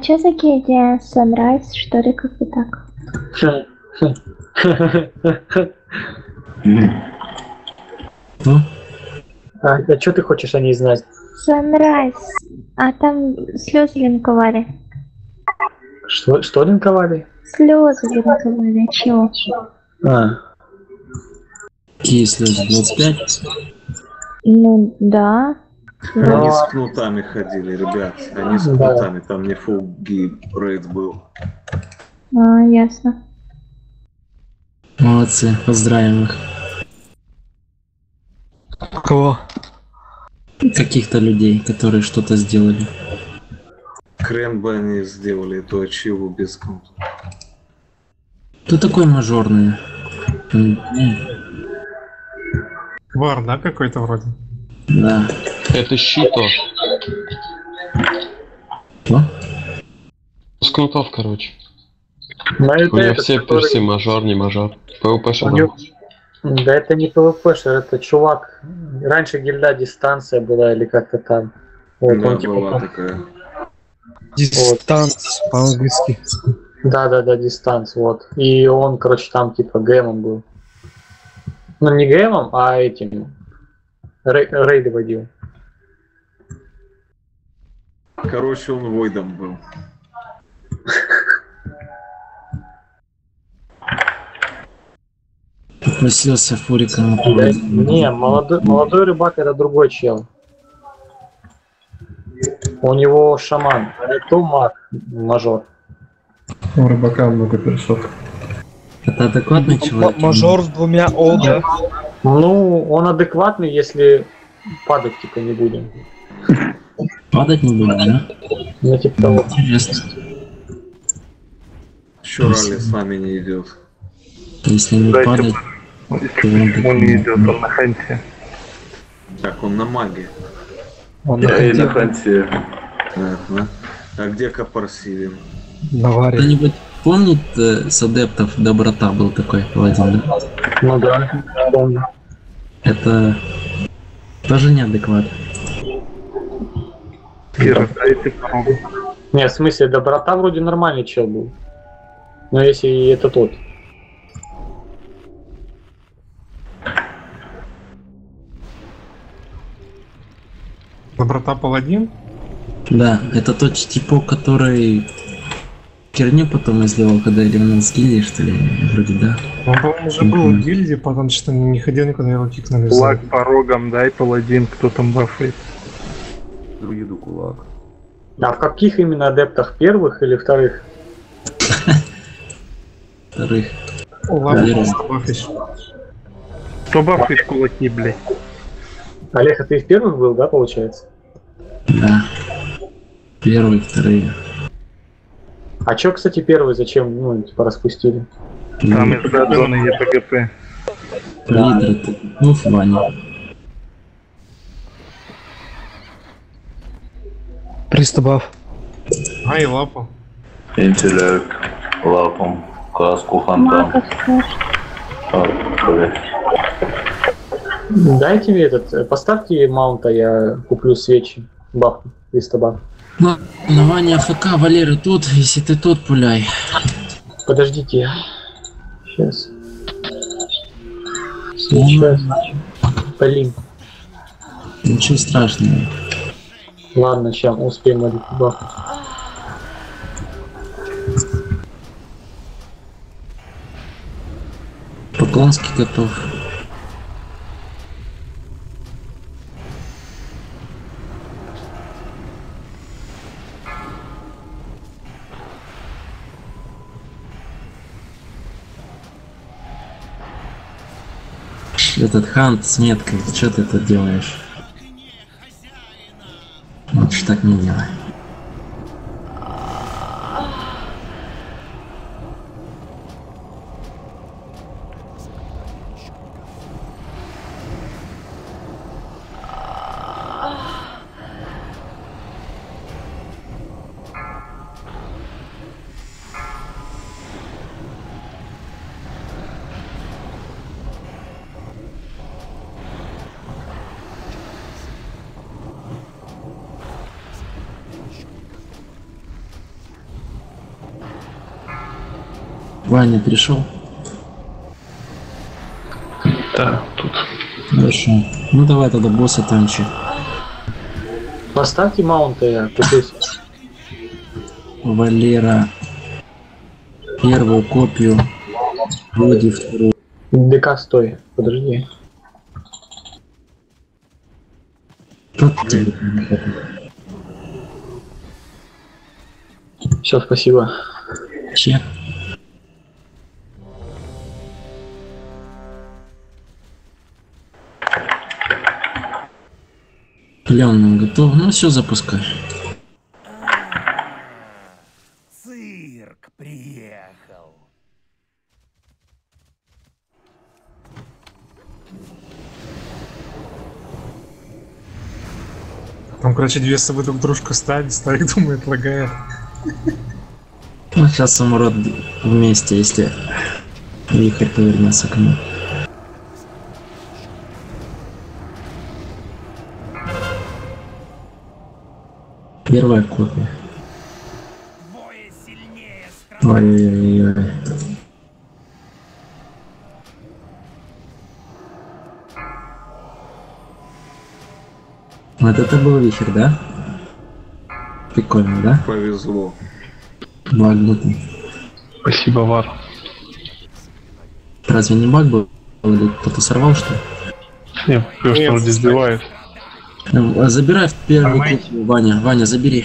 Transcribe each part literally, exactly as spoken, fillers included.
чё за гильдия? Sunrise, что ли, как-то так? Ну? А, а что ты хочешь о ней знать? Sunrise. А там слезы линковали. Что, что линковали? Слезы линковали. Чего? А, Какие слезы? двадцать пять? Ну, да. Они Но- с кнутами ходили, ребят. Они с Да. кнутами. Там не full рейд был. А, ясно. Молодцы, поздравим их. Кого? Каких-то людей, которые что-то сделали. Хрен бы они сделали эту ачиву без кнута. Кто такой мажорный? М, м, Вар, да, какой-то вроде? Да. Это щито. Что? С кнутов, короче. но это У меня этот, все который- персы мажор, не мажор. ПВП У шагал. него- Да это не PvP-шер, это чувак. Раньше гильда дистанция была или как-то там. Вот Да, он типа. была такая. Дистанс по-английски. Да, да, да, дистанс, вот. И он, короче, там типа гэмом был. Ну не гэмом, а этим. Рей- рейды водил. Короче, он войдом был. Попросился Фурика на Да, поводу. не, молодой, молодой рыбак это другой чел. У него шаман, а это маг, мажор. У рыбака много персов. Это адекватный человек? Мажор с двумя О, да? Ну, он адекватный, если падать типа не будем. Падать не будет, да? Ну, типа того. Интересно. Еще ралли с нами не идет. Если не Дайте падать, то Он не идет, он на ханте. Так, он на маге. Он Я и на находил ханте. Понятно. А где Капарсивин? на варе. кто-нибудь помнит э, с адептов доброта был такой паладин, да? Ну да, помню. Это тоже неадекват. Кира, дайте порогу. Не, в смысле, доброта вроде нормальный чел был. Но если это тот. Доброта паладин? Да, это тот типок, который херню потом изливал, когда ливнул с гильдии, что ли? Вроде да. Он, по-моему, уже был в гильдии, потому что не ходил никуда, его кикнули. в Кулак зал. по рогам, дай паладин, кто там бафает. Друиду кулак. А в каких именно адептах? Первых или вторых? Вторых. Лапу Валера. просто бафишь. Кто бафает кулаки, блядь? Олег, а ты в первых был, да, получается? Да. Первые, вторые. А чё, кстати, первый зачем, ну, типа, распустили? Там из аддона ЕПГП. Лидер, ты, ну, в Ваня. Пристабав. А, и лапу. Интеллект, лапом, каску, фонтан. Маков тоже. А, блядь. Дайте мне этот, э, поставьте маунта, я куплю свечи. Баф, триста баф. Ну, ну, Ваня АФК, Валера тут, если ты тут, пуляй. Подождите. Сейчас. Ну, Сейчас. Блин. Ничего страшного. Ладно, сейчас успеем один баф. Поклонский готов. Этот хант с меткой, что ты тут делаешь? Лучше так не делай. Ваня пришел? Да, тут. Хорошо. Ну давай тогда босса танчи. Поставьте маунты, я купюсь. Валера первую копию, Вроде вторую. ДК стой, подожди. Что тебе? Все, спасибо. Че? Клен готов. Ну все, запускай. Цирк приехал. Там, короче, две совы друг дружку ставят, старик думает, лагает. Ну, сейчас самурод вместе, если вихрь повернется к нему. Первая копия. Ой-ой-ой. Вот это был вихрь, да? Прикольно, да? Повезло. Багнутый. Спасибо, Вар. Разве не баг был? Или кто-то сорвал, что ли? Нет, просто вроде сбивает. Ну, забирай в первую копию, Ваня. Ваня, забери.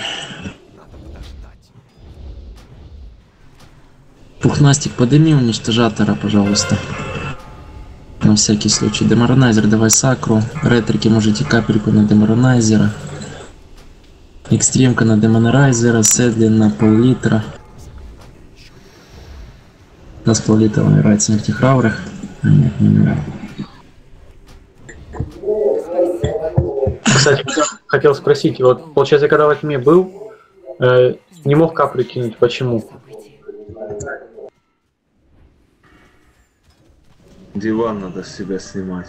Пухнастик, подними уничтожатора, пожалуйста. На всякий случай. Деморанайзер, давай сакру. Ретрики можете капельку на деморанайзера. Экстримка на демонарайзера. Седлин на пол-литра. На с пол-литра умирает в смерти храбрых. А нет, не умирает. Кстати, хотел спросить, вот получается, когда во тьме был, э, не мог каплю кинуть, почему? Диван надо с себя снимать.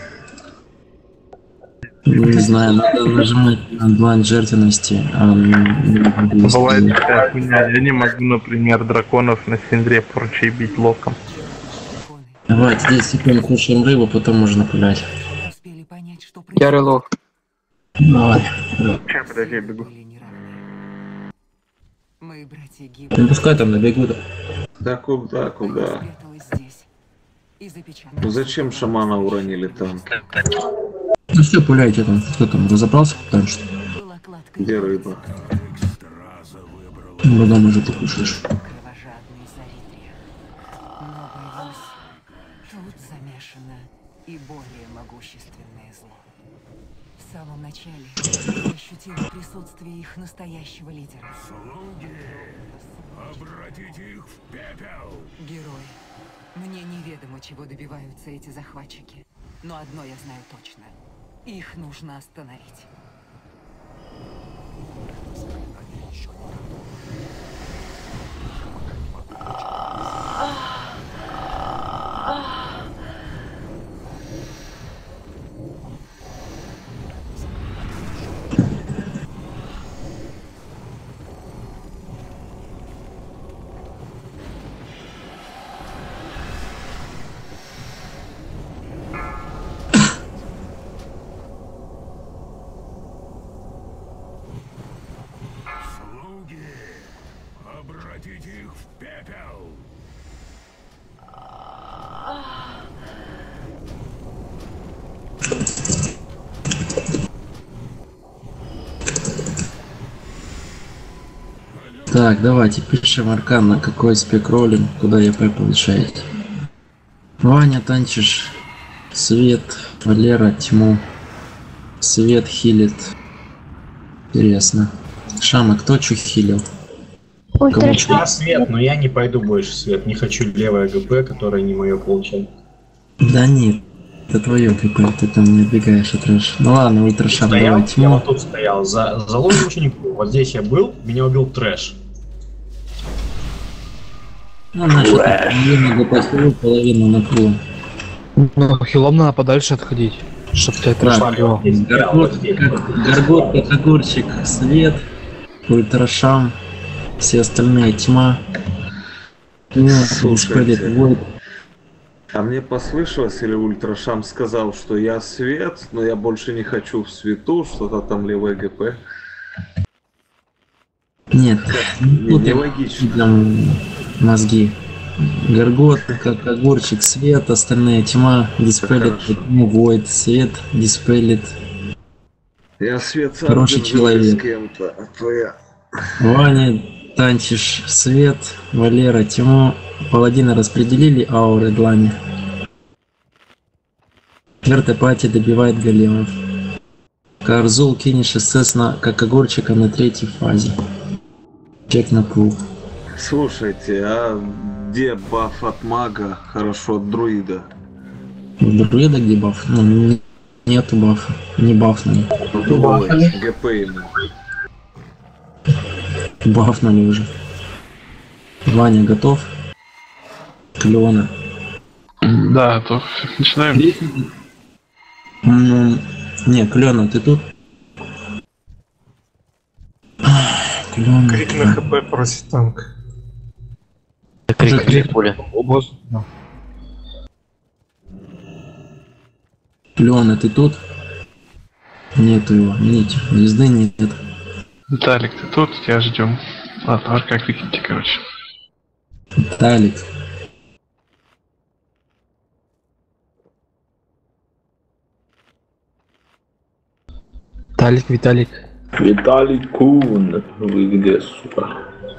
Не знаю, надо нажимать на длань жертвенности. А не Бывает такая хуйня. Я не могу, например, драконов на синдре порчей бить локом. Давай, десять секунд кушаем рыбу, потом можно пулять. Ярый лох. Давай. Сейчас, подожди, я бегу. Не пускай там набегут. Да куда, куда? Ну зачем шамана уронили там? Ну все, пуляйте там. Кто там, разобрался? Там что? Где рыба? Ну, дома же ты кушаешь. Тут замешано и более могущественное зло. В самом начале я ощутила присутствие их настоящего лидера. Слуги, обратите их в пепел! Герой, мне неведомо, чего добиваются эти захватчики. Но одно я знаю точно. Их нужно остановить. Обратите их в пепел! Так, давайте пишем аркан, на какой спек роллинг, куда ЕП получаете. Ваня, танчишь свет, Валера тьму, свет хилит. Интересно. Шама, кто чё хилил? Я свет, но я не пойду больше свет. Не хочу левое ГП, которое не мое получать. Да нет, это твое ГП, ты там не отбегаешь от трэш. Ну ладно, ультрашам, Да давай я, тьму. я вот тут стоял, за, за логи ученик был. Вот здесь я был, меня убил трэш. Ну, значит, половину запасил, половину на пул. Ну, хилом надо подальше отходить, чтоб тебя трэш не убивал. Горгот, огурчик, свет, ультрашам, все остальные тьма. Нет, Слушайте. Dispelled Void. А мне послышалось, или Ультрашам сказал, что я свет, но я больше не хочу в свету, что-то там левое ГП. Нет, Не, тут нелогично. там мозги. Горгот, как огурчик, свет, остальные тьма, Dispelled Void, свет, Dispelled. Я свет сам Хороший держу человек. с кем-то, а то я... Ваня, танчишь свет, Валера тьму, паладины распределили ауры длани. Четвертая пати добивает големов. Карзул кинешь СС на, как огурчика на третьей фазе. Чек на пул. Слушайте, а где баф от мага, хорошо от друида? В друида где баф? Ну, не- нету бафа. Не бафнули. Ой, ГП ему. Бафнули уже. Ваня готов? Клеона. Да, то начинаем. Ну, не, Клеона, ты тут? Клеона. Крик на хп просит танк. Крик, крик, поле. Клеона, ты тут? Нету его, видите, звезды нет. Виталик, ты тут? Тебя ждем. Ладно, ар как выкиньте, короче. Талик. Талик, Виталик. Виталий Кун, вы где, сука?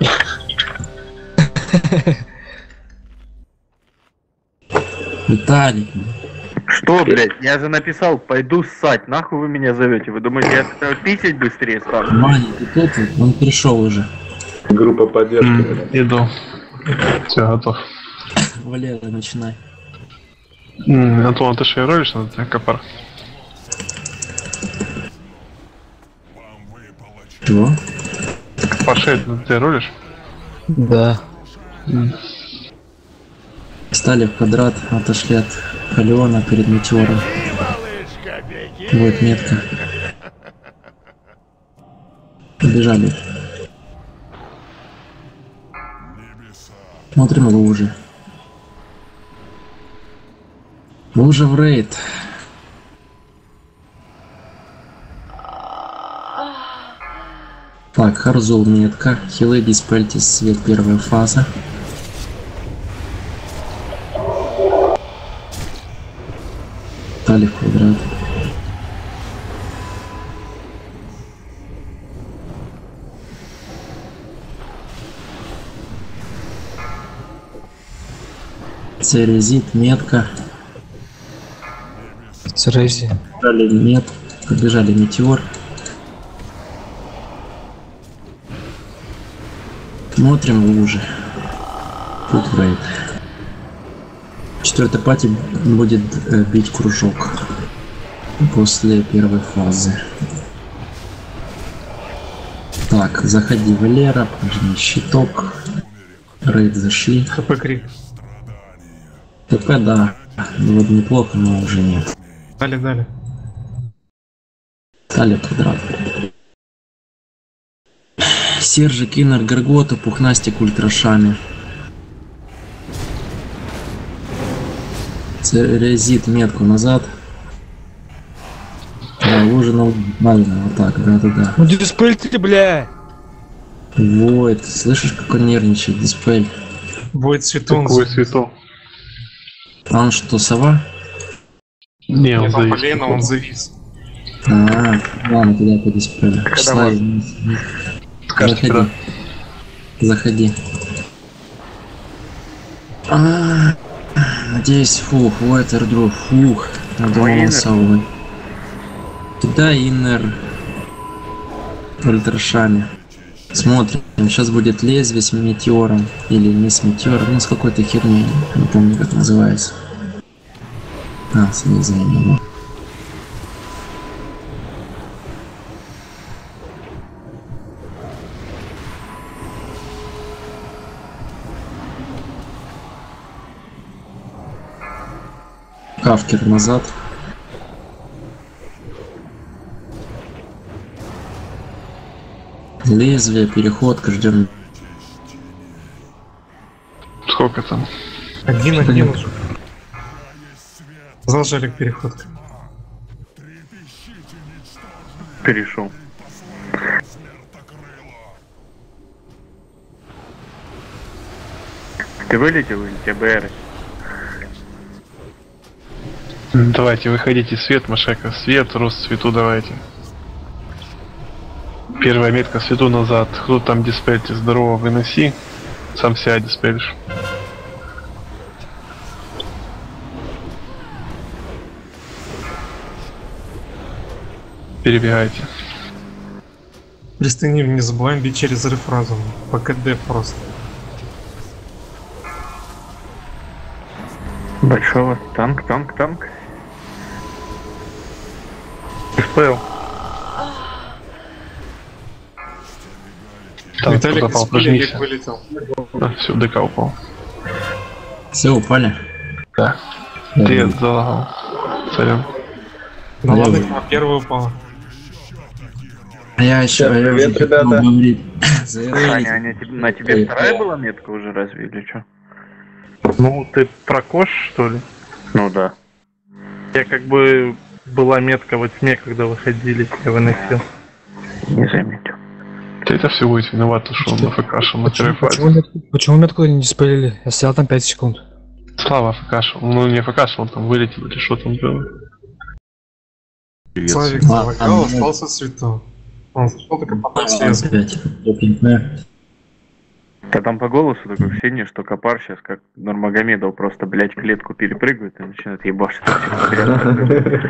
Виталик. Что, блядь? Я же написал, пойду ссать. Нахуй вы меня зовете? Вы думаете, я хотел писать быстрее стану? Ваня, ты тут? Он пришел уже. Группа поддержки. М, Иду. Все, готов. Валера, начинай. М, Антон, ты что, ролишь на тебя, копар? Чего? Пошей, ты ролишь? Да. Стали в квадрат, отошли от Халиона перед метеором. Будет метка. Побежали. Смотрим его уже. Вы уже в рейд. Так, Харзул метка. Хилы, диспельтис, свет, первая фаза. Стали в квадрат. Церезит, метка. Церези. Побежали мет, побежали метеор. Смотрим уже. Тут рейд. Четвертая пати будет э, бить кружок после первой фазы. Так, заходи, Валера, пожми щиток. Рейд зашли. ХП крик. ТП, да. Вроде неплохо, но уже нет. Дали, дали. Стали квадрат. Сержик, Иннер, Горгота, Пухнастик, Ультрашами. Церезит, метку назад. Да, ужинал. Правильно, вот так, да-да-да. Ну диспель ты, бля! Вот, слышишь, как он нервничает, Диспель. Будет цветон. Какой цветок? А он что, сова? Не, он завис. Полено, он завис. А, ладно, тогда по Диспелю. Когда Числа вас- из- Скажите, Заходи. Заходи. А, надеюсь, фух, Уэтердру, фух. Я думал, он совой. Кидай Иннер Ультрашами. Смотрим, сейчас будет лезвие с метеором. Или не с метеором, ну с какой-то херней. Не помню, как называется. А, с лезвием. Кавкер назад. Лезвие, переходка, ждем. Сколько Сколько там? Один-один уже. Зажали переход. Перешел. Ты вылетел или тебе БР? Давайте, выходите, свет, Машека, свет, рост свету давайте. Первая метка свету назад. Кто там диспельте, здорово, выноси. Сам себя диспелишь. Перебегайте. Пристыним, не забываем бить через взрыв разума. По КД просто. Большого. Танк, танк, танк. СПЛ. Танк Виталик, попал, из пули прожмись. вылетел. Да, все, ДК упал. Все, упали? Да. Ты залагал. Сорян. Ну Я ладно, вы- на первую упала. А я еще, а я Привет, уже ребята. хотел говорить. Саня, Заявить. а не тебе- на тебе вторая была метка уже разве или что? Ну, ты про кош, что ли? Ну да. Я как бы была метка во тьме, когда выходили, я выносил. Не заметил. Ты это все будет виноват, что он на ФКшил на Почему, первой почему, фазе. метку, почему метку не диспелили? Я стоял там пять секунд. Слава ФКшил. Ну не ФКшил, он там вылетел или что там было. Славик А, залагал, там- остался свету. Он зашел только потом Опять. слез. Допинг-мэр. Да там по голосу такое ощущение, что Копар сейчас как Нурмагомедов просто, блять, клетку перепрыгивает и начинает ебашить всех подряд.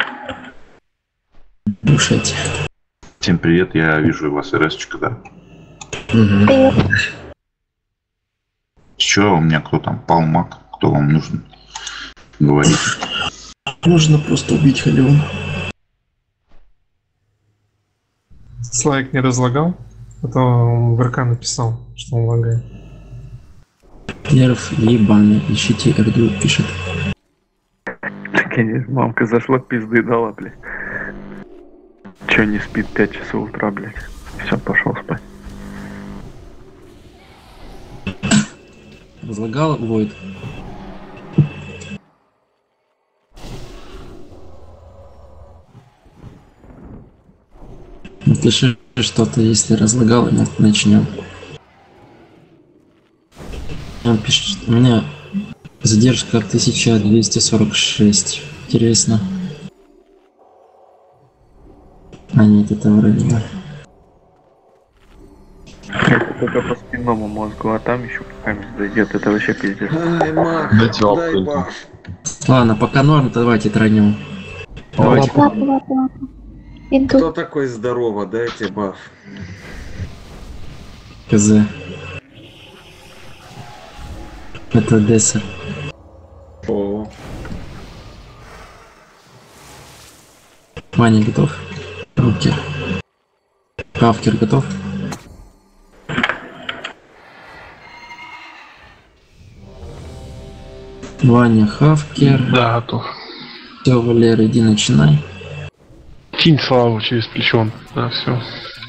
Душайте. Всем привет, я вижу у вас РСчика, да. Угу. Чё у меня, кто там, Палмак, кто вам нужен? Говорите. Нужно просто убить Халион. Славик не разлагал, а то он в РК написал, что он лагает. Нерв ебаный, ищите РДУ, пишет. Конечно, мамка зашла, пизды дала, блядь. Чё не спит пять часов утра, блядь? Все, пошел спать. Разлагал Войд. Напиши что-то, если разлагал, и мы начнем. Он пишет, у меня задержка тысяча двести сорок шесть. Интересно. А нет, это вроде бы. Это только по спинному мозгу, а там еще пока не зайдет, это вообще пиздец. Ай, Мак, Дайте лапку, дай Илья. бах. Ладно, пока норм, то давайте тронем. Давайте. Ладно, ладно, ладно. Иду. Кто такой здорово, дайте баф. КЗ. Это Десса. О, Ваня готов? Рукер. Хавкер готов? Ваня Хавкер. Да, готов. Все, Валера, иди начинай. Кинь Славу через плечо. Да, все.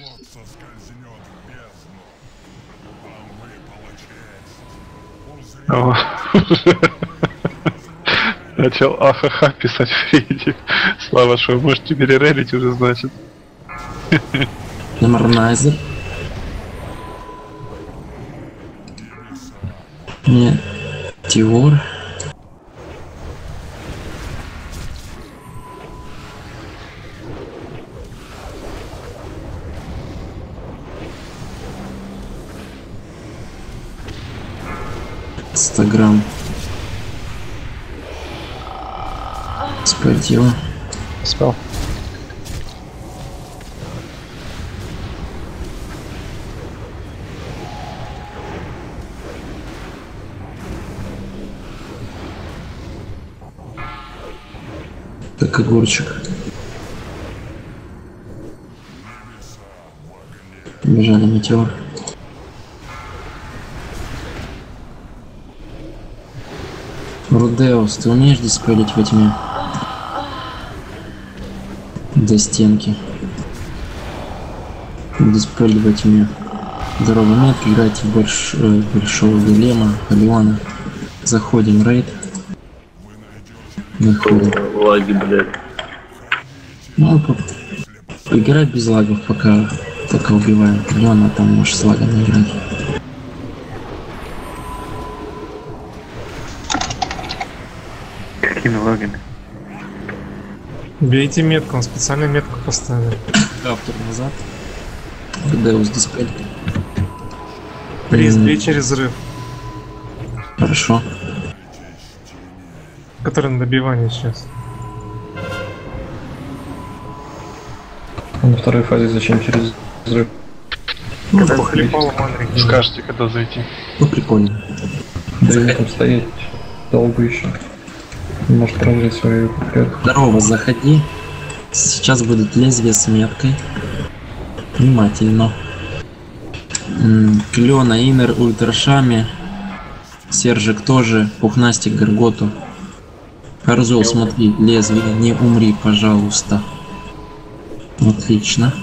Начал ахаха писать Фредди. Слава, что вы можете перерелить уже, значит. Деморнайзер. Нет. Тиор. сто грамм. Спортива. Спал. Как огурчик. Бежали метеор. Рудеус, ты умеешь диспелить во тьме? До стенки. Диспель во тьме. Здорово, метки, играйте в больш... э, большого голема, Халиона. Заходим рейд. Выходим. Лаги, блядь. Ну, по... поиграть без лагов, пока, пока убиваем Халиона, там можешь с лагами играть. Какими лагами? Бейте метку, он специально метку поставил. Автор назад. Деус диспель. Приз, бей через взрыв. Хорошо. Который на добивании сейчас. На второй фазе зачем через взрыв? Ну, похлепал Мандрик. Скажете, когда зайти. Ну, прикольно. Да там стоять долго еще. Может прожить свою вперед. Здорово, заходи. Сейчас будет лезвие с меткой. Внимательно. Клена, Инер, Ультрашами. Сержик тоже. Пухнастик, Гарготу. Харзол, смотри, лезвие, не умри, пожалуйста. Отлично.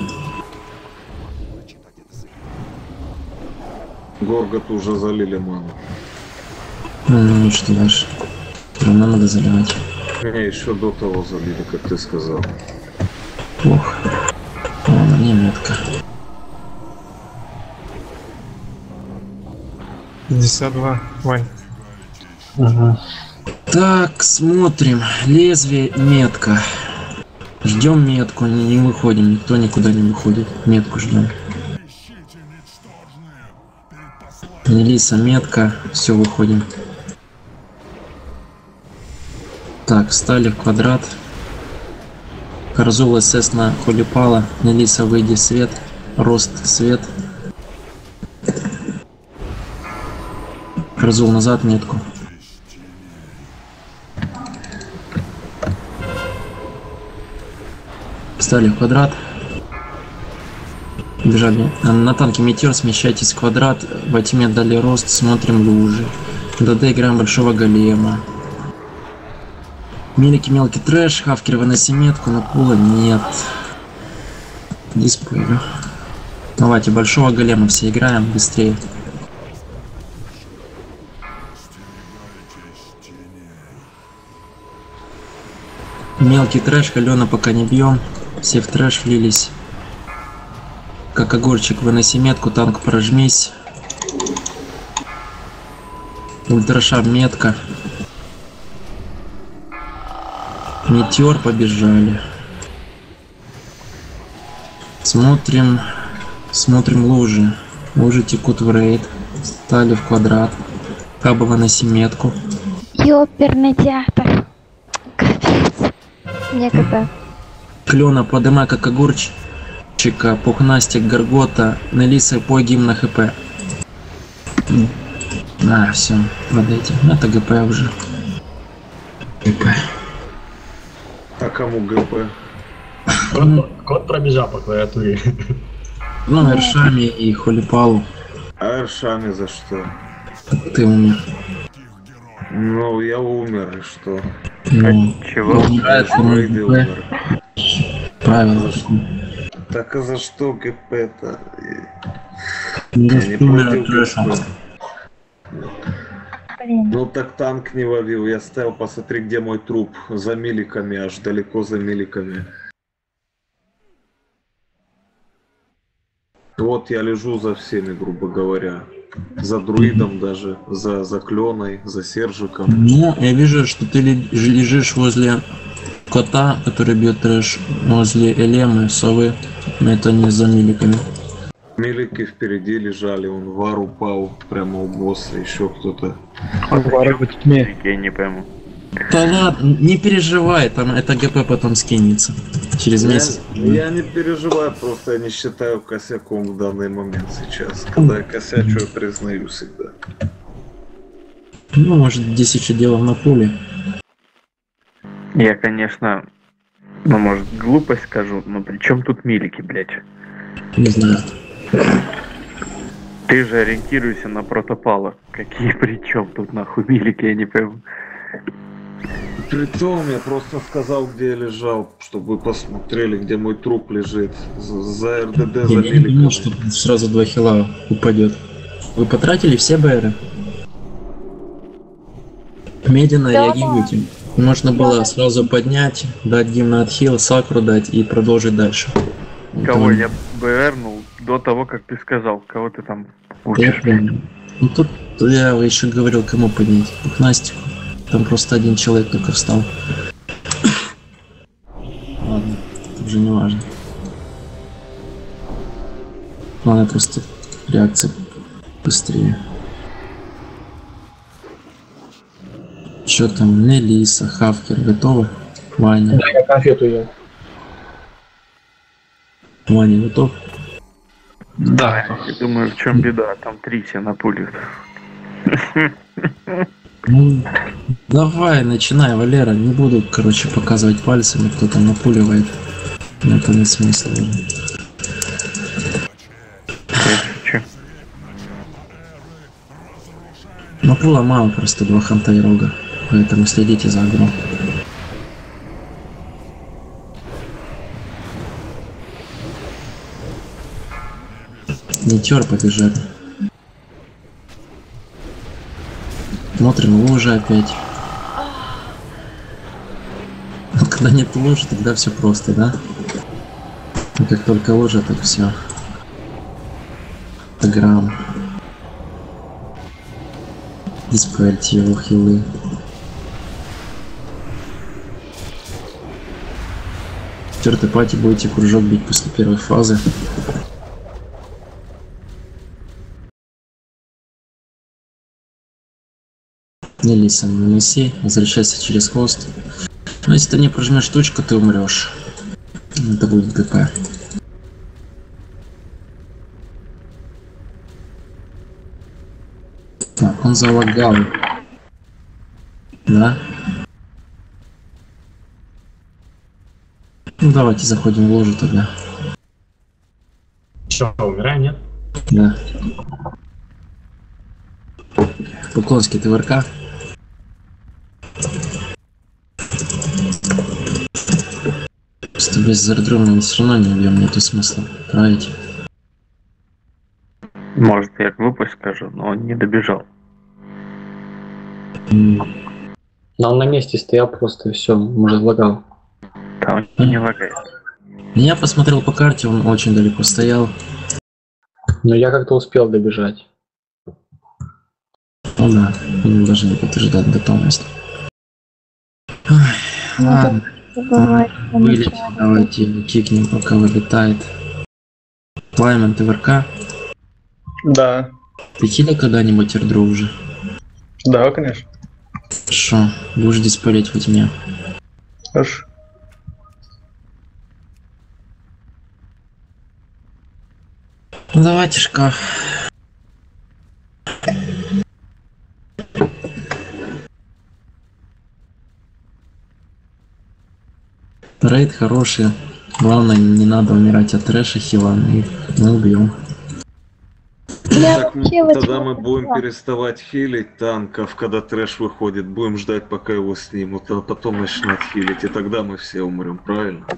Горгот уже залили ману. Ну и что дальше? Равно надо заливать. Меня еще до того залили, как ты сказал. Плохо. Ладно, не метка. пятьдесят два, Вань. Ага. Так, смотрим. Лезвие, метка. Ждем метку, не, не выходим, никто никуда не выходит. Метку ждем. Мелиса, метка, все, выходим. Так, встали в квадрат. Харзул СС на Холипала. Мелиса, выйди, свет. Рост, свет. Харзул назад, метку. Встали в квадрат. Бежали. На танке Метеор, смещайтесь в квадрат. Во тьме дали рост, смотрим лужи. ДД играем большого голема. Меликий мелкий трэш, Хавкер выноси метку, на пула нет. Дисплею. Давайте большого голема все играем быстрее. Мелкий трэш, Халена пока не бьем. Все в трэш влились. Как огурчик, выноси метку, танк прожмись. Ультрашар метка. Метеор, побежали. Смотрим. Смотрим лужи. Лужи текут в рейд. Стали в квадрат. Хаба, выноси метку. Ёперный театр. Капец. Мне КП. Клена, подымай как огурчика. Пухнастик, Гаргота. Нелиса, пой гимн на ХП. А, все, подойти. Это ГП уже. ГП. А кому ГП? Кот, кот пробежал по клавиатуре. Ну, Эршами и Холипалу. А Эршами за что? Ты умер. Ну, я умер, и что? Ну, чего? Умирает, Рейды умер. Правильно. Так а за что ГП-то? Ну, Я не умер против трэшем. ГП. Ну так танк не ловил, я стоял, посмотри, где мой труп, за миликами, аж далеко за миликами. Вот я лежу за всеми, грубо говоря. За друидом даже, за, за Кленой, за Сержиком. Ну, я вижу, что ты ли- лежишь возле кота, который бьет трэш, возле Элемы, совы. Но это не за миликами. Милики впереди лежали, он вар упал прямо у босса, еще кто-то. Вар в тьме. Я не пойму. Да ладно, не переживай, там это ГП потом скинется. Через месяц. Я, я не переживаю, просто я не считаю косяком в данный момент сейчас. Когда я косячу, я признаю всегда. Ну, может, десять делов на поле. Я, конечно, ну, может, глупость скажу, но при чем тут милики, блядь? Не знаю. Ты же ориентируйся на протопала. Какие при чем тут нахуй милики, я не пойму. Притом я просто сказал, где я лежал, чтобы вы посмотрели, где мой труп лежит. За, за РДД Я забили. не думал, что сразу два хила упадет. Вы потратили все БРы? Медленно Да. реагируйте. Можно было сразу поднять, дать гимн отхил, сакру дать и продолжить дальше. Кого Это- я БРнул до того, как ты сказал, кого ты там Я учишь? помню. Ну тут я еще говорил, кому поднять. Пухнастику. Там просто один человек только встал. Ладно, это уже не важно. Главное просто реакция быстрее. Что там, Нелиса, Хавкер готовы? Ваня. Да, я конфету ел. Ваня готов? Да. Я думаю, в чем беда, там три все напулят. Ну, давай, начинай, Валера. Не буду, короче, показывать пальцами, кто там напуливает. Это не смысл. Че? Напула мало, просто два ханта и рога. Поэтому следите за огнем. Не тер, побежали. Смотрим лужи опять. Вот когда нет лужи, тогда все просто, да? И как только лужа, так все. Грамм. Диспельте его хилы. Четвертый пати будете кружок бить после первой фазы. Не лиса, не неси, возвращайся через хвост. Но если ты не прожмешь точку, ты умрешь. Это будет ГП. Так, он залагал. Да? Ну давайте заходим в ложу тогда. Что, умираем, нет? Да. Поклонский, ты в РК? Просто без зардрума мы все равно не убьем, нету смысла. Править. Может, я глупость скажу, но он не добежал. Но он на месте стоял просто, и все, может, лагал. Там не лагает. Я посмотрел по карте, он очень далеко стоял. Но я как-то успел добежать. Ну да, он даже не подтверждает готовность. Ой, ладно. Бывает, Вылет, давайте его кикнем, пока вылетает. Лайман, ты в РК? Да. Ты хилил когда-нибудь эрдру уже? Да, конечно. Хорошо, будешь диспалить во тьме. Хорошо. Ну давайте шкаф. Рейд хороший. Главное, не надо умирать от трэша хила, мы, мы убьем. Я Так, вообще м, вот тогда не мы будем поняла. переставать хилить танков, когда трэш выходит. Будем ждать, пока его снимут, а потом начнут хилить. И тогда мы все умрем, правильно?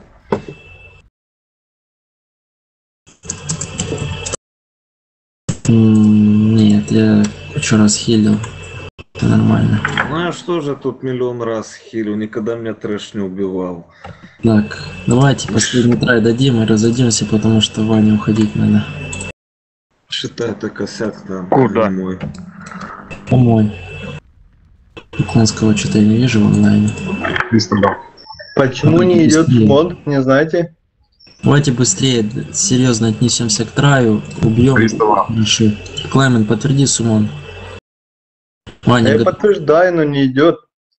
М, Нет, я кучу раз хилил. Это нормально. Ну а что же тут миллион раз хилю? Никогда меня трэш не убивал. Так, давайте последний трай дадим и разойдемся, потому что Ване уходить надо. Считай, это косяк там. Куда? не мой. Помой. Конского что-то я не вижу в онлайне. Почему не идет Быстрее. мод, не знаете? Давайте быстрее, д- серьезно отнесемся к траю, убьем. Хорошо. Клаймен, подтверди суммон. Ваня, Я го- подтверждаю, но не идет.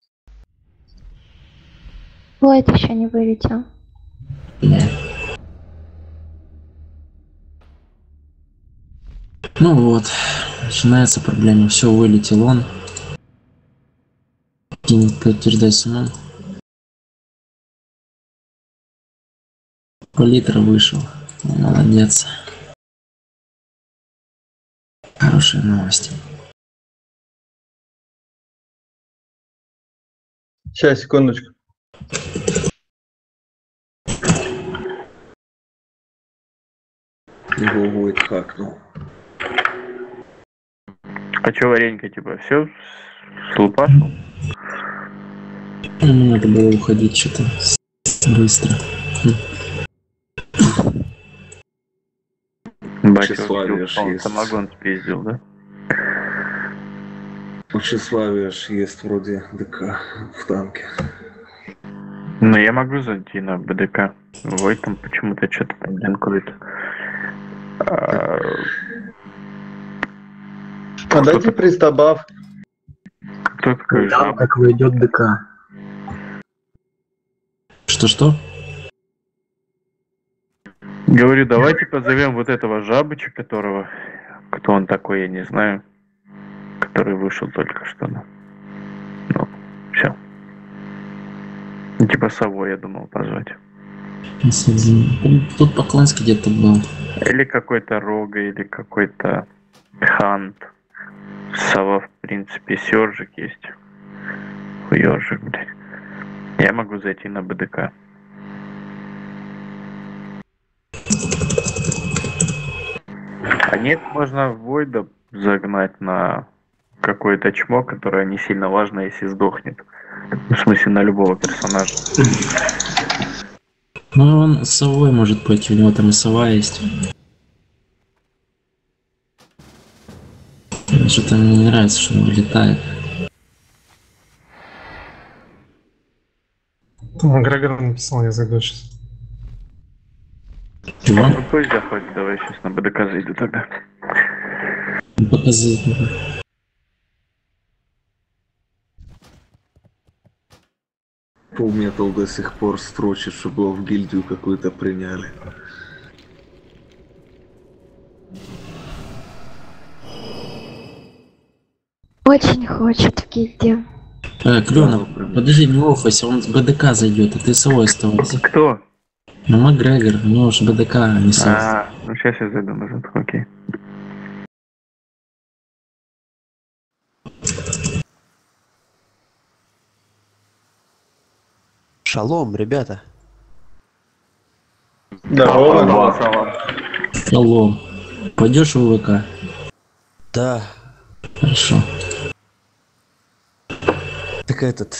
Лайт еще не вылетел. ну вот, начинается проблема. Все, вылетел он. Кинь, подтверждай суммон. Палитра вышел. Молодец. Хорошая новость. Сейчас, секундочку. Гугует хакнул. А чё, Варенька, типа, все слупашил? Ну, надо было уходить что-то быстро. Батя Тщеславие ж он есть. самогон спиздил, да? У тщеславия ж есть вроде ДК в танке. Ну, я могу зайти на БДК. Вой там почему-то что-то там линкует. А, А дайте пристабав. Кто такой Там жаба? как войдет ДК. Что-что? Говорю, давайте позовем вот этого жабыча, которого... Кто он такой, я не знаю. Который вышел только что. Ну, ну все. Ну, типа совой, я думал, позвать. Тут Поклонский где-то был. Или какой-то Рога, или какой-то Хант. Сова, в принципе, Сёржик есть. Хуёржик, блядь. Я могу зайти на БДК. А нет, можно Войда загнать на какое-то чмо, которое не сильно важно, если сдохнет. В смысле, на любого персонажа. Ну, он с совой может пойти, у него там и сова есть. Что-то мне не нравится, что он вылетает. Там Грегор написал, я зайду сейчас. Чего? Ну пусть заходит, давай сейчас на БДК зайду тогда. Показывает. Full Metal до сих пор строчит, чтобы его в гильдию какую-то приняли. Очень хочет в гильдию. Э, Клёнов, подожди, не офайся, он с БДК зайдет, а ты совой оставайся. Кто? Ну, Макгрегор, у него же БДК, а не сов. А, ну сейчас я зайду назад, окей. Шалом, ребята. Здорово. Алло, пойдешь в ВК? Да. Хорошо. Так этот...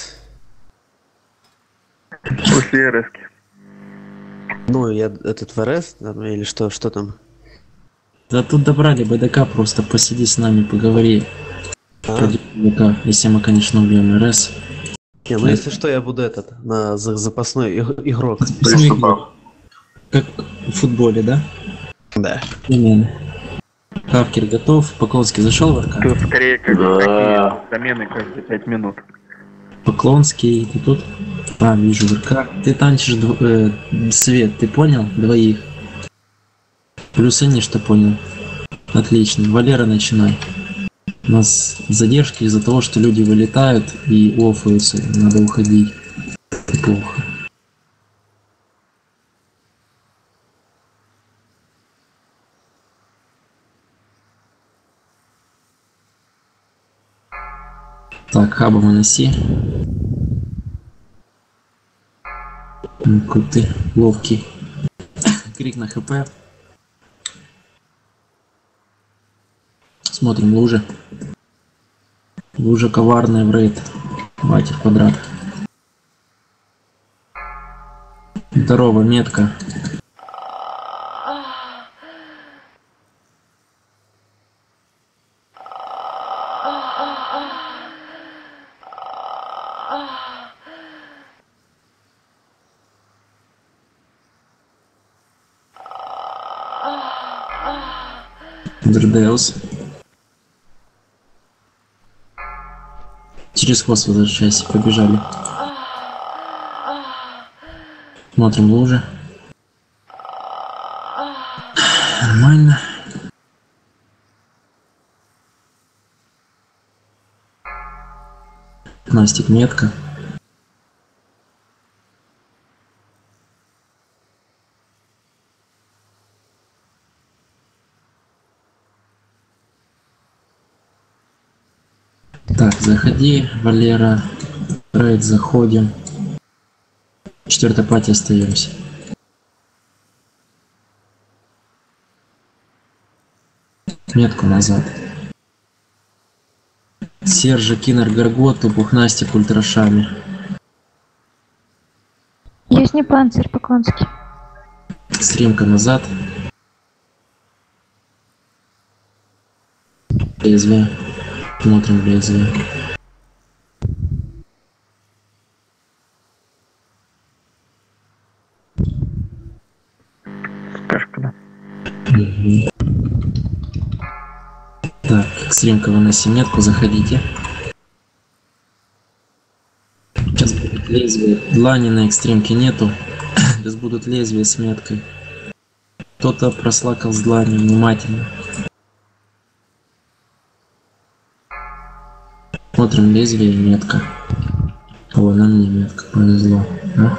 После РСки. Ну, я этот в РС, там, или что, что там? Да тут добрали БДК, просто посиди с нами, поговори. А? Про БДК, если мы, конечно, убьем РС. Не, ну если что, я буду этот, на за- запасной иг- игрок. Как в футболе, да? Да. Именно. Хавкер готов, Поклонский зашел в РК? Тут скорее как такие замены каждые пять минут. Поклонский, ты тут? А, вижу в РК. Ты танчишь дв- э, Свет, ты понял? Двоих. Плюс они что понял. Отлично. Валера, начинай. У нас задержки из-за того, что люди вылетают и оффаются. Надо уходить. Это плохо. Так, хаба выноси. Ну, какой ты ловкий. Крик на хп. Смотрим лужи. Лужа коварная в рейд. Давайте в квадрат. Здорово, метка. Дердеус. Через хвост возвращайся, побежали. Смотрим лужи. Нормально. Настик метка. Так, заходи, Валера. Рейд заходим. Четвертой пати остаемся. Метку назад. Сержа, Кинер, Гарготу, Пухнастик, Ультрашами. Южный панцирь по-конски. Стримка назад. Лезвие. Смотрим лезвие. Кашка. Угу. Так, стримка выноси метку, заходите. Сейчас будет лезвие. Длани на экстримке нету. Сейчас будут лезвия с меткой. Кто-то прослакал с длани, внимательно. Смотрим лезвие и метка. О, на мне метка, повезло. А?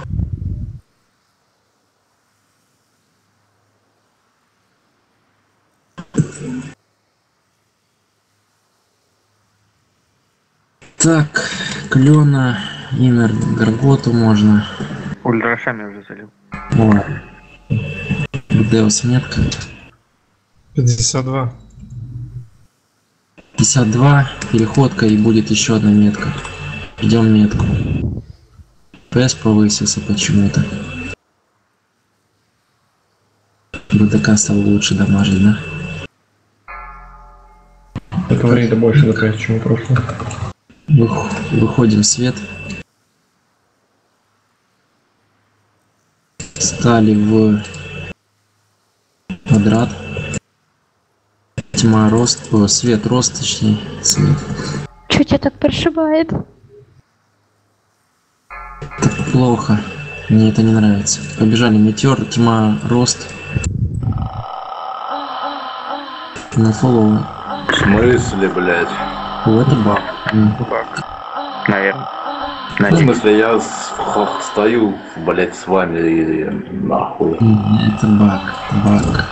Так, Клена, Инер, Гарготу можно. Ультрашами уже залил. О, Деус метка. пятьдесят два. пятьдесят два, переходка и будет еще одна метка. Ждем метку. ПС повысился почему-то. БТК стал лучше дамажить, да? Этого рейда больше ДПС, чем в прошлом. Выходим в свет. Стали в квадрат. Тьма, рост, о, свет, рост, точнее, свет. Чё тебя так прошибает? Так плохо. Мне это не нравится. Побежали метеор, тьма, рост. На фоллоу. В смысле, блядь? О, это баг. Баг. Наверное. Ну, в смысле, я с- х- стою, блядь, с вами и, и нахуй. Это баг. Баг.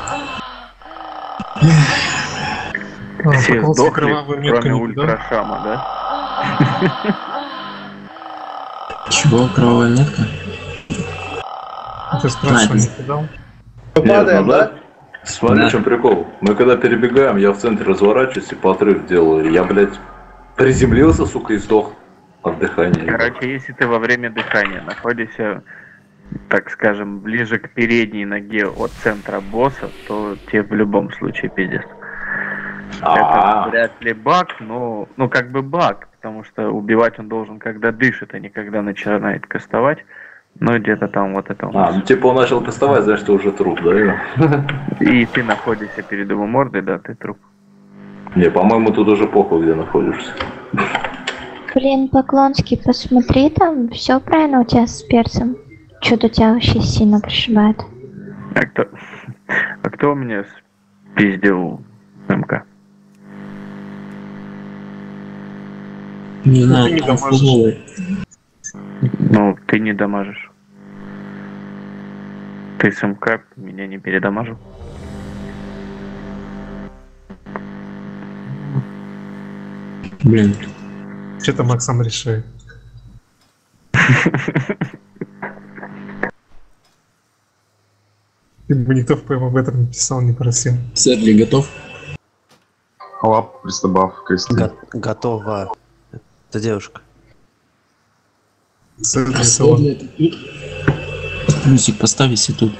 Все Поколский сдохли, кровавую метку кроме не кидал? Ультрашама, да? Чего? Кровавая метка? Ты спрашивал, А, не это- кидал? Нет, ну да? Смотри, Да. в чем прикол. Мы когда перебегаем, я в центре разворачиваюсь и подрыв делаю. Я, блядь, приземлился, сука, и сдох от дыхания. Короче, если ты во время дыхания находишься, так скажем, ближе к передней ноге от центра босса, то тебе в любом случае пиздец. Это А, вряд ли баг, но, ну как бы баг, потому что убивать он должен, когда дышит, а не когда начинает кастовать. Ну где-то там вот это у а, нас. ну типа он начал кастовать, значит, ты уже труп, да? И ты находишься перед его мордой, да, ты труп. Не, по-моему, тут уже похуй, где находишься. Блин, Поклонский, посмотри, там все правильно у тебя с перцем. Что-то тебя вообще сильно прошибает. А кто, а кто у меня спиздил МК? Не Ну, знаю, ты не там дамажишь. фуловый. Ну, ты не дамажишь. Ты с МК меня не передамажил. Блин. Что-то Макс сам решает. Ты бы никто в ПМ об этом не писал, не просил. Сэдли готов? Лап, пристабав, кости. Го- готова. Это девушка. Сэдли Сэдли это тут. Плюсик поставь, если тут.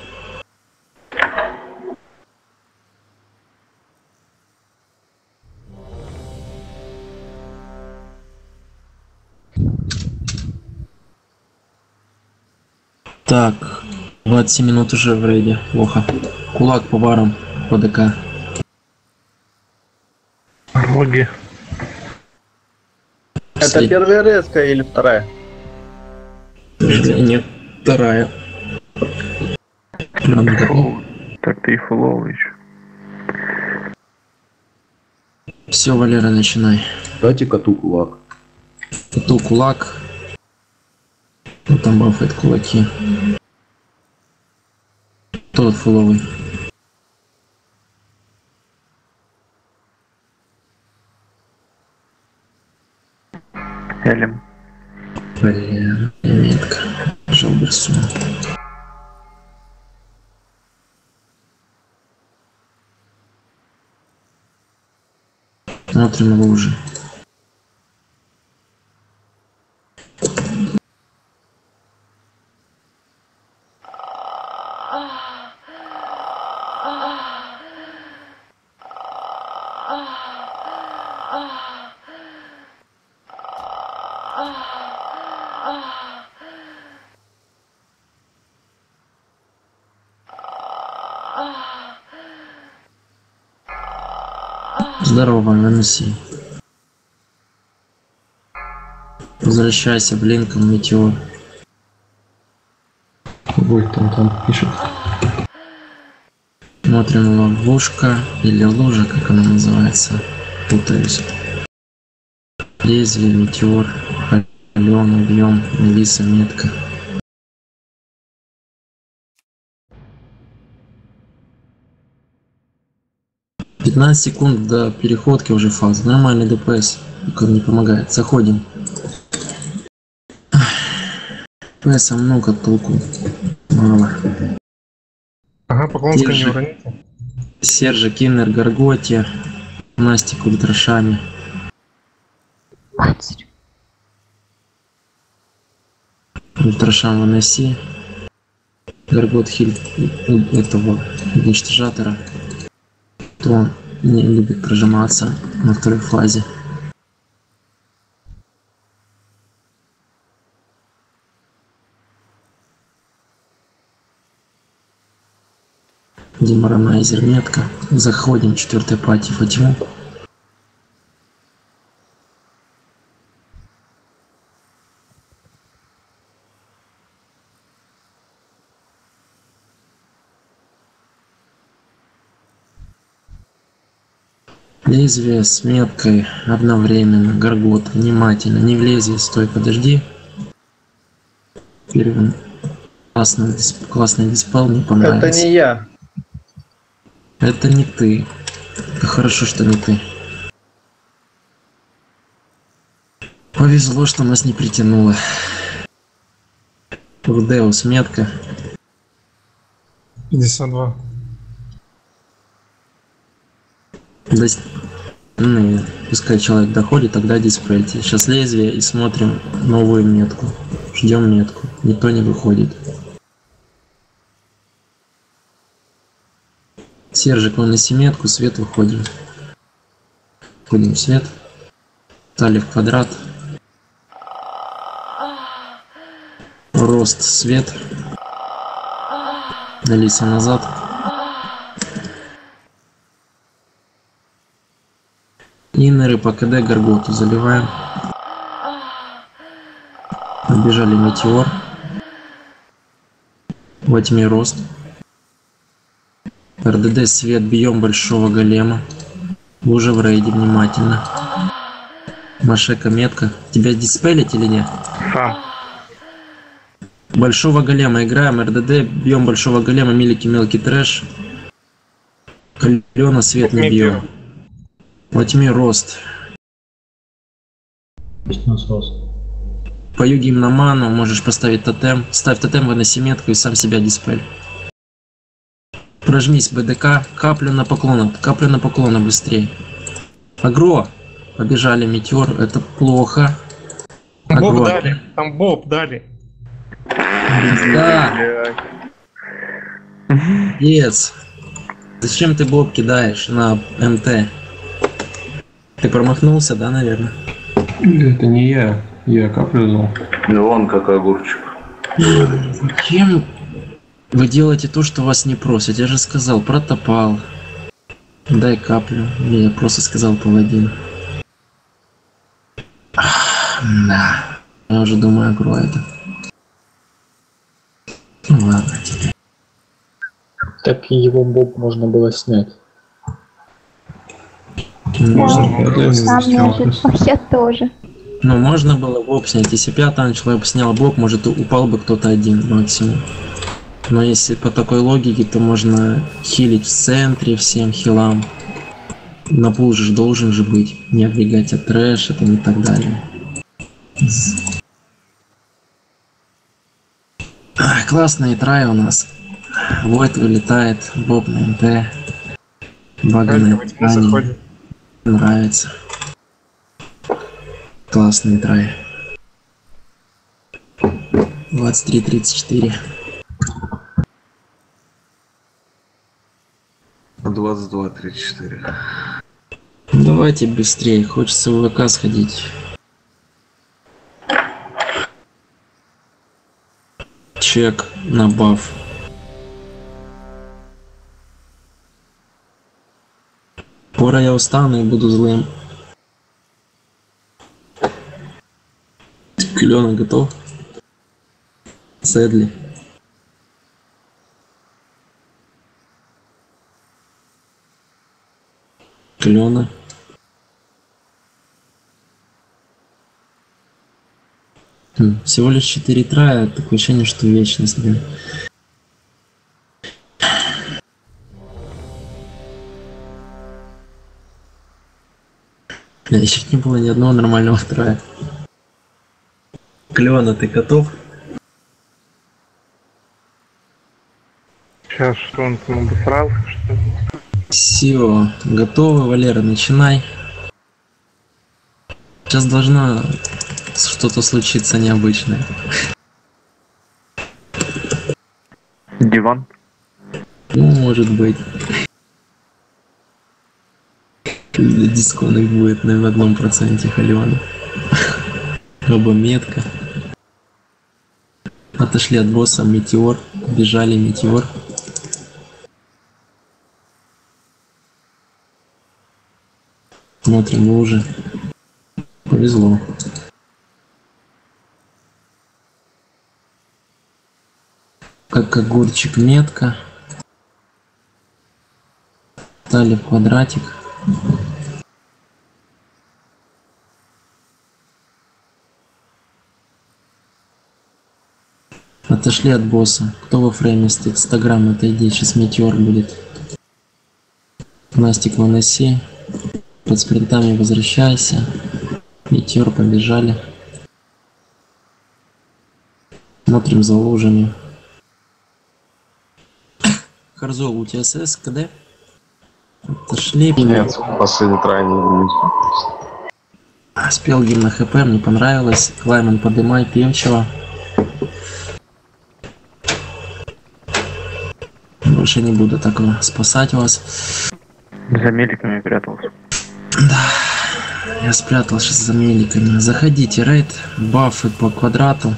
Так, двадцать семь минут уже в рейде. Плохо. Кулак по барам, по ДК. Логи. Это первая резка или вторая? Нет, вторая. Так ты и фуловый еще. Все, Валера, начинай. Дайте коту кулак. Коту кулак. Кто там бафает кулаки? Тот фуловый. Элем. Блин, метка. Жалберсу. Смотрим лужи. Здорово, наноси. Возвращайся, блинком, метеор. Ой, там, там пишет. Смотрим, ловушка или лужа, как она называется. Путаюсь. Лезвие, метеор, Алена, объем, Мелиса, метка. пятнадцать секунд до переходки уже фазы. Нормальный ДПС, только не помогает. Заходим. ПСа много, толку мало. Ага, Поклонская не уроните. Сержа, Киннер, Гарготи, Настик, Ультрашами. Ультрашам выноси. Гаргот хиль этого уничтожатора. То он не любит прожиматься на второй фазе. Деморанайзер, метка. Заходим, четвертая пати Фатиму. Лезвие с меткой одновременно. Гаргот, внимательно. Не в лезвие, стой, подожди. Первый. Классный, классный диспел, не понравился. Это не я. Это не ты. Это хорошо, что не ты. Повезло, что нас не притянуло. Рудеус, метка. пятьдесят два. Дос... Ну, пускай человек доходит, тогда диспельте. Сейчас лезвие и смотрим новую метку. Ждем метку. Никто не выходит. Сержик, выноси метку, свет выходим. Входим в свет. Стали в квадрат. Рост, свет. Алиса назад. Иннеры по КД Гарготу заливаем. Побежали метеор. Во тьме рост. РДД свет, бьем большого голема. Лужа в рейде, внимательно. Машека, метка. Тебя диспелить или нет? Сам. Большого голема играем. РДД, бьем большого голема. Милики, мелкий трэш. Калена, свет не бьем. Во тьме рост. По юге на ману, можешь поставить тотем. Ставь тотем, выноси метку и сам себя диспель. Прожмись БДК, каплю на поклона, каплю на поклона быстрее. Агро! Побежали метеор, это плохо. Агро. Боб дали, там Боб дали. Да. Yes. Зачем ты Боб кидаешь на МТ? Ты промахнулся, да, наверное? Это не я. Я каплю дал. Ну он как огурчик. Зачем вы делаете то, что вас не просят? Я же сказал, протопал. Дай каплю. Не, я просто сказал паладин. Ах, да. Я уже думаю, агро это. Ну ладно теперь. Так и его боб можно было снять. Можно. Я тоже. Ну, можно было боб снять. Если бы я танчил, я бы снял боб, может упал бы кто-то один максимум. Но если по такой логике, то можно хилить в центре всем хилам. На пул же должен же быть. Не отбегать от трэша там и так далее. Ой, классные траи у нас. Войт вылетает, Боб на МТ. Бага на ткани. Нравится. Классные траи. двадцать три тридцать четыре. двадцать два тридцать четыре. Давайте быстрее, хочется в ВК сходить. Чек на баф. Скоро я устану и буду злым. Клёна готов? Сэдли. Клёна. Хм, всего лишь четыре трая, такое ощущение, что вечность, блин. Да, еще не было ни одного нормального трая. Клёна, ты готов? Сейчас что он там обосрался, что ли? Все, готовы, Валера, начинай. Сейчас должно что-то случиться необычное. Диван. Ну, может быть. Дисконок будет на одном проценте Халиона. Оба метка. Отошли от босса, метеор. Бежали, метеор. Смотрим лужи. Повезло. Как огурчик метка. Стали в квадратик. Отошли от босса. Кто во фрейме стоит? Инстаграм, отойди, сейчас метеор будет. Настик выноси. Под спринтами возвращайся. Метеор, побежали. Смотрим за лужами. Харзол, у тебя СС, КД? Отошли. Нет, последний трай не будет. Спел гимн на ХП, мне понравилось. Клайман, подымай певчего. Больше не буду так спасать вас. За меликами прятался. Да, я спрятал сейчас за меликами. Заходите, рейд, бафы по квадрату.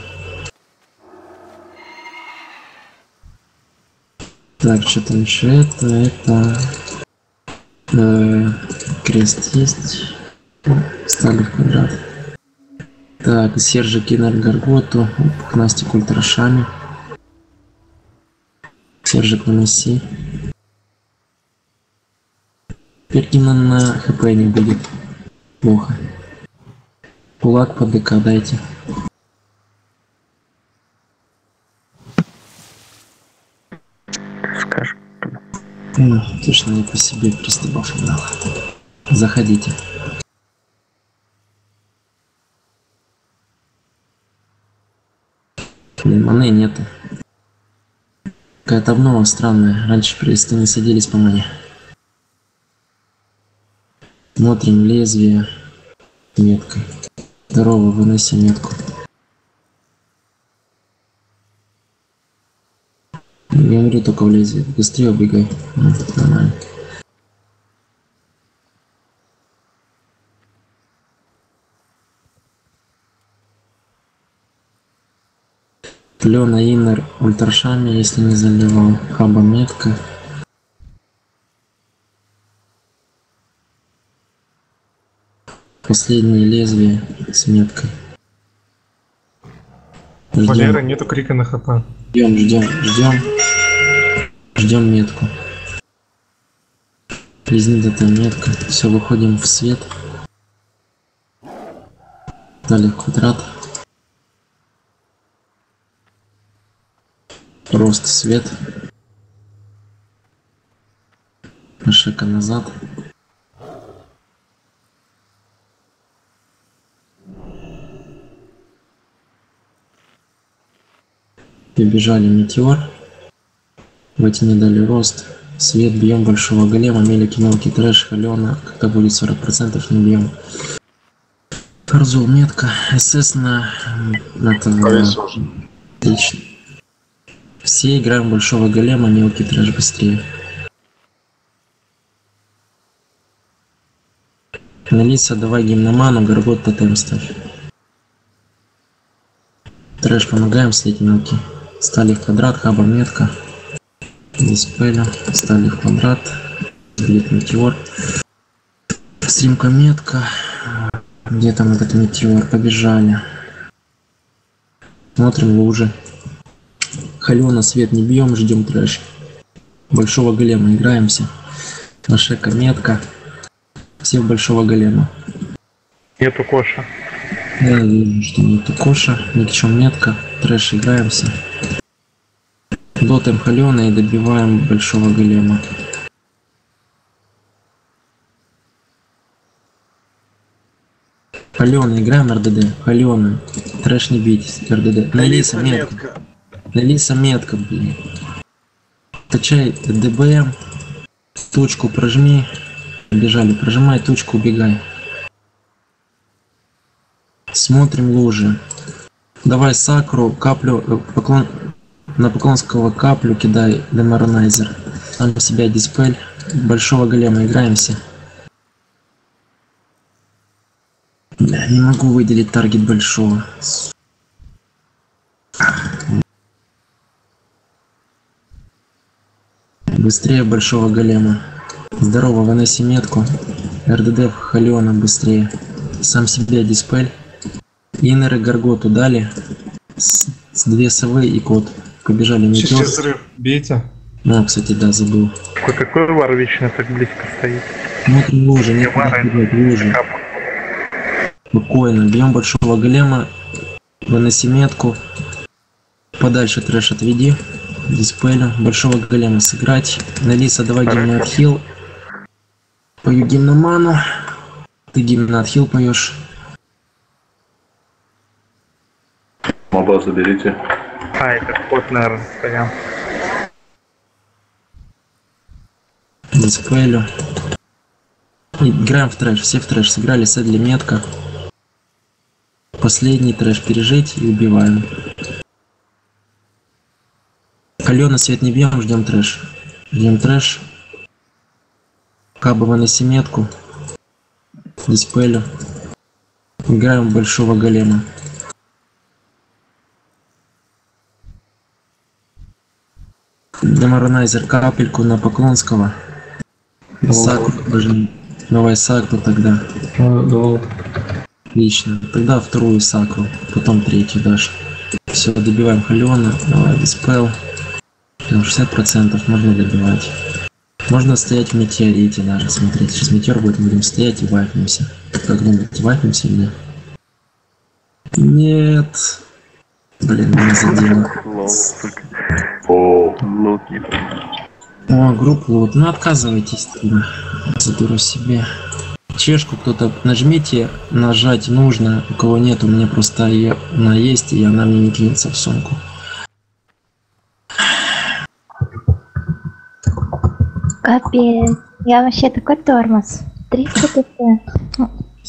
Так, что там еще это, это... Э, крест есть. Стали в квадрат. Так, Сержа кинет Гарготу. К Настику ультрашами. Сержик выноси. Теперь гимна на хп не будет. Плохо. Кулак под ДК дайте. Скажем. Ну, точно не по себе, просто баф дал. Заходите. Блин, маны нету. Какая-то обнова странная. Раньше приисты не садились по мане. Смотрим лезвие меткой. Здорово, выноси метку. Я умру только в лезвие. Быстрее убегай. Ну, нормально. Клёна иннер ультрашами, если не заливал. Хаба метка. Последнее лезвие с меткой. Ждем. Валера, нету крика на хп. Ждем, ждем, ждем. Ждем метку. Лизнит эта метка. Все, выходим в свет. Далее квадрат. Просто свет. Шага назад. Побежали метеор. В эти не дали рост. Свет, бьем большого голема, мелкий мелкий трэш, халена. Когда будет сорок процентов, не бьем. Харзул метка. СС на... на этого... Отлично. Все играем большого голема, мелкий трэш быстрее. Налиса, давай гимноману, Горгот тотем ставь. Трэш помогаем, слить мелкий. Стали в квадрат, хаба метка. Диспеля, стали в квадрат. Глит метеор. Стримка метка. Где там этот метеор? Побежали. Смотрим лужи. Халена, свет не бьем, ждем трэш. Большого голема играемся. Нашека метка. Все в большого голема. Нету коша. Да, вижу, что нету коша. Никчем метка. Трэш играемся. Дотем халена и добиваем большого голема. Халена, играем эр дэ дэ. Халена. Трэш не бить. эр дэ дэ. Налиса метка. Налиса метка, блин. Качай дэ бэ эм. Точку прожми. Бежали. Прожимай точку, убегай. Смотрим лужи. Давай сакру, каплю, поклон, на поклонского каплю кидай деморанайзер. Там себя диспель. Большого голема играемся. Бля, не могу выделить таргет большого. Быстрее большого голема. Здорово, выноси метку. эр дэ дэ в халена быстрее. Сам себе диспель. Иннеры Горготу дали. С, с две совы и кот. Побежали метеор. Сейчас взрыв. Бейте. Ну, кстати, да, забыл. Какой, какой вар вечно так близко стоит? Смотрим лужи, нет, нет, лужи. Спокойно. Бьем большого голема. Выноси метку. Подальше трэш отведи. Диспеля. Большого голема сыграть. Налиса, давай гимн отхил. Пою гимноману. Ты гимн отхил поешь. Моба заберите. А, это кот, наверное, стоял. Диспелю. Играем в трэш. Все в трэш сыграли. Сэдли метка. Последний трэш пережить и убиваем. Халена, свет не бьем, ждем трэш. Ждем трэш. Каба, выноси метку. Диспелю. Играем в большого голема. Деморанайзер капельку на Поклонского. Сакру должен. Давай сакру тогда. Отлично. Тогда вторую сакру, потом третью дашь. Все, добиваем Халена. Давай диспел. шестьдесят процентов можно добивать. Можно стоять в метеорите даже. Смотрите, сейчас метеор будет, будем стоять и вайпнемся. Как-нибудь вайпнемся или нет? Нет. Блин, не задело. О, лут не О, группу лут. Ну отказывайтесь тогда. Заберу себе. Чешку кто-то нажмите, нажать нужно. У кого нет, у меня просто ее она есть, и она мне не кинется в сумку. Капец. Я вообще такой тормоз. триста пятьдесят.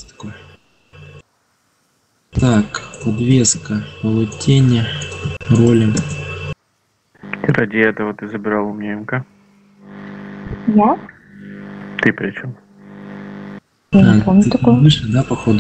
Так, подвеска, полутени, ролим. Ради этого ты забирал у меня МК? Я? Ты при чем? Я не помню такого. Выше, да, походу?